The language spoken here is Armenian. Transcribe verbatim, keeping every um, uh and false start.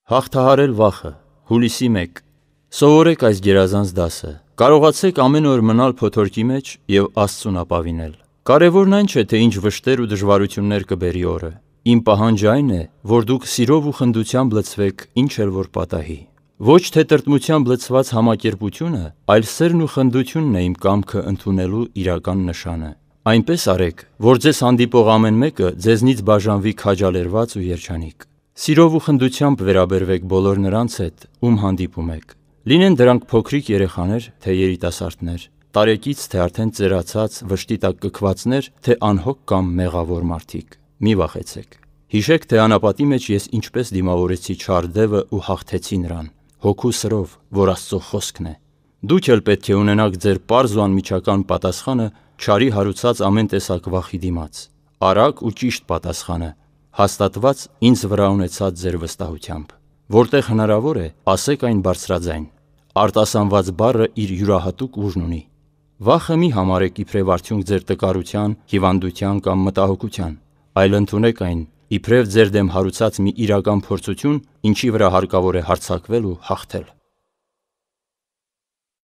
Հաղթահարել վախը, հուլիսի մեկ։ Սովորեք այս գերազանց դասը։ Կարողացեք ամեն օր մնալ փոթորկի մեջ և Աստծուն ապավինել։ Կարևորն այն չէ, թե ինչ վշտեր ու դժվարություններ կբերի օրը։ Իմ պահանջը այն է, որ դուք սիրով ու խնդությամբ լցվեք, ինչ էլ որ պատահի։ Ոչ թե տրտմությամբ լցված համակերպությունը, այլ սերն ու խնդությունն է իմ կամքը ընդունելու իրական նշանը։ Այնպես արեք, որ ձեզ հանդիպող ամեն մեկը ձեզնից բաժանվի քաջալերված ու երջանիկ։ Սիրով ու խնդությամբ վերաբերվեք բոլոր նրանց հետ, ում հանդիպում եք։ Լինեն դրանք փոքրիկ երեխաներ, թե երիտասարդներ, տարեկից, թե արդեն ծերացած, վշտի տակ կքվածներ, թե անհոգ կամ մեղավոր մարդիկ։ Մի վախեցեք։ Հիշեք, թե անապատի մեջ ես ինչպես դիմավորեցի չար դևը ու հաղթեցի նրան, հոգու սրով, որ Աստծո խոսքն է։ Դուք էլ պետք է ունենաք ձեր պարզ ու անմիջական պատասխանը չարի հարուցած ամեն տեսակ վախի դիմաց։ Արագ ու ճիշտ պատասխանը, հաստատված ինձ վրա ունեցած ձեր վստահությամբ։ Որտեղ հնարավոր է, ասեք այն բարձրաձայն։ Արտասանված բառը իր յուրահատուկ ուժն ունի։ Վախը մի համարեք իբրև արդյունք ձեր տկարության, հիվանդության կամ մտահոգության, այլ ընդունեք այն իբրև ձեր դեմ հարուցած մի իրական փորձություն, ինչի վրա հարկավոր է հարձակվել ու հաղթել։